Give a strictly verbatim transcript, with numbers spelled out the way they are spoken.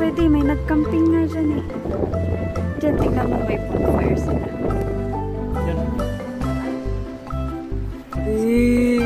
pwede. May nag-camping nga dyan eh. Dyan, tignan mo may bonfire sila. Yan. Eh.